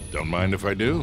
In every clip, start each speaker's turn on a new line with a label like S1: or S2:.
S1: Don't mind if I do.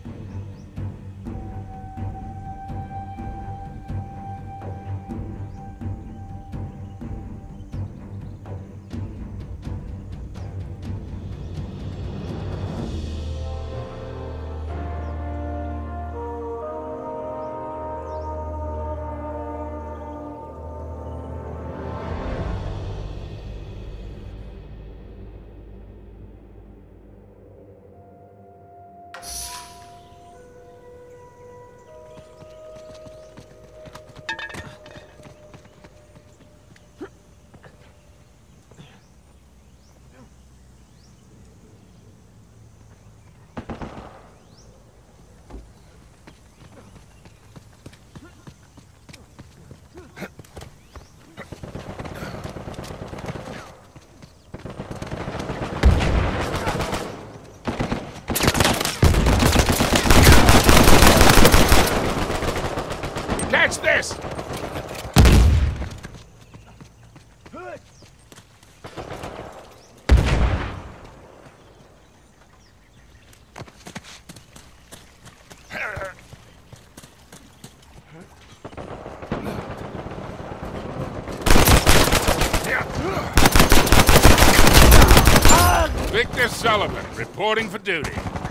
S1: Catch this! Victor Sullivan, reporting for duty.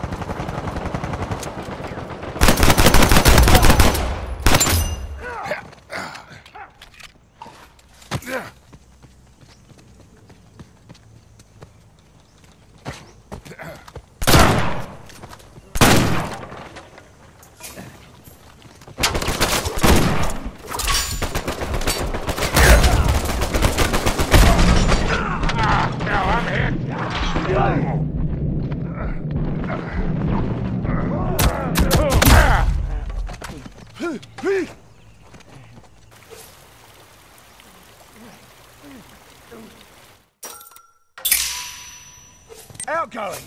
S2: Outgoing!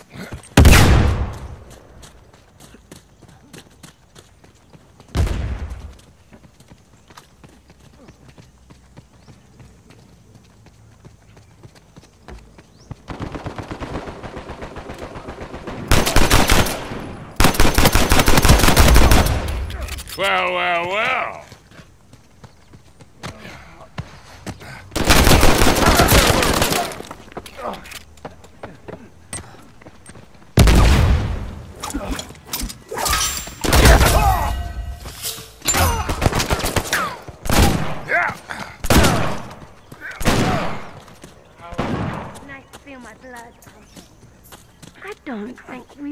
S1: Well, well, well.
S3: Nice to feel my blood. I don't think we...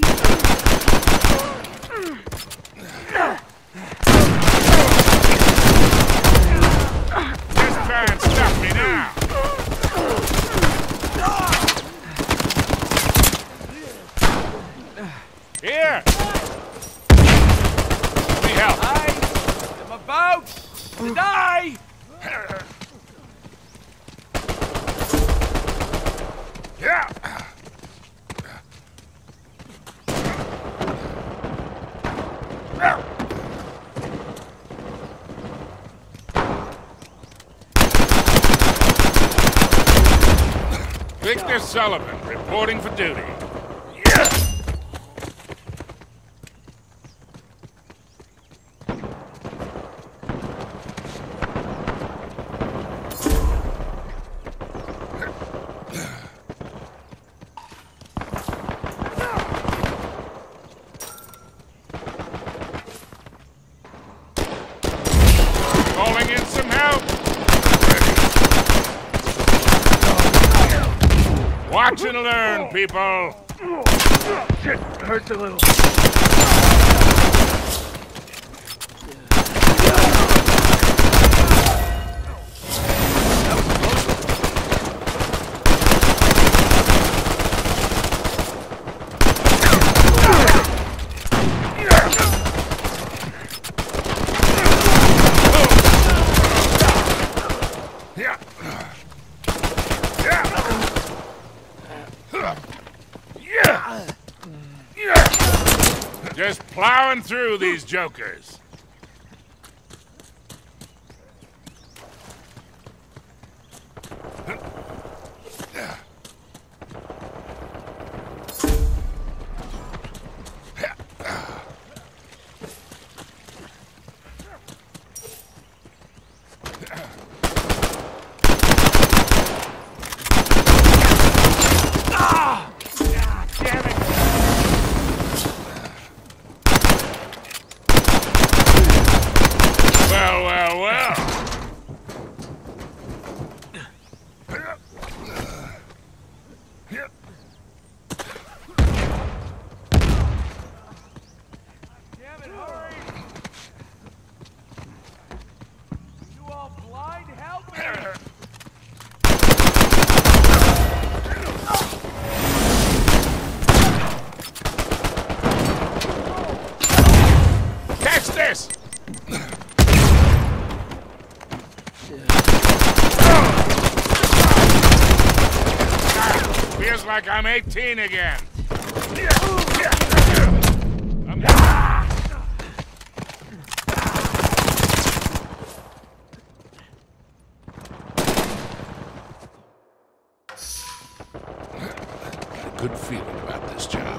S1: Just try and stop me now. Here. Let me help.
S2: I'm about to die!
S1: Yeah. Victor Sullivan, reporting for duty. Calling in some help. Watch and learn, people.
S2: Shit, hurts a little.
S1: Just plowing through these jokers. Feels like I'm 18 again.
S4: Good feeling about this job.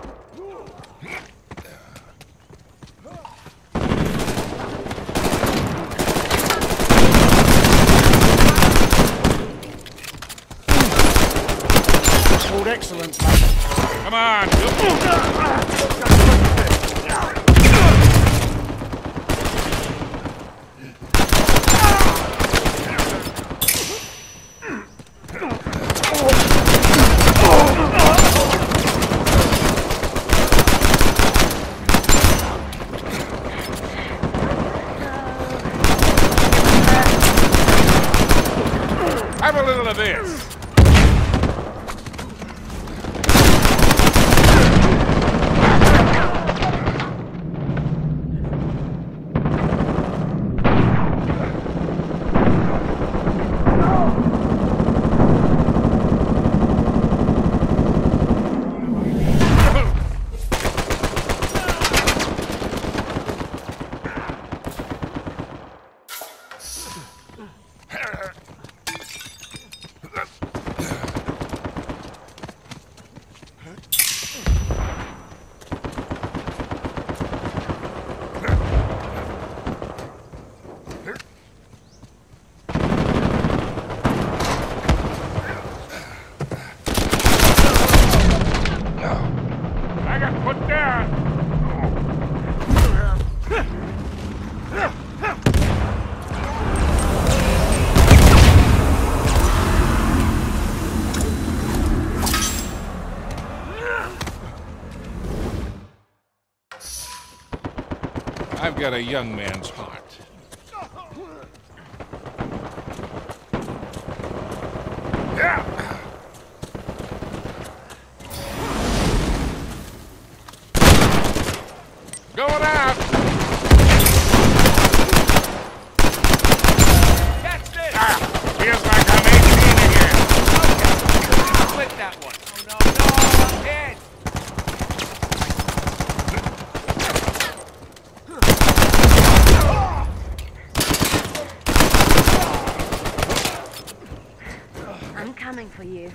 S2: Called excellent.
S1: Come on. Have a little of this. I got put down. I've got a young man's heart. Yeah. Going out.
S2: Catch this!
S1: Feels like I'm 18 again.
S2: Flip that one. Oh no, I'm dead!
S3: I'm coming for you.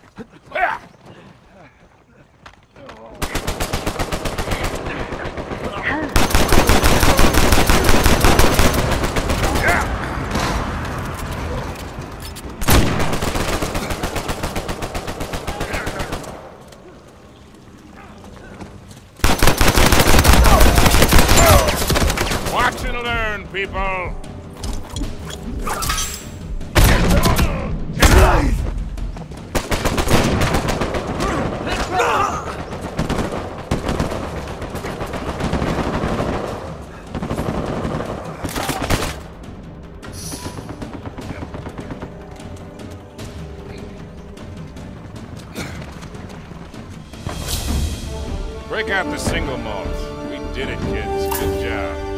S1: Watch and learn, people. Break out the single malt. We did it, kids. Good job.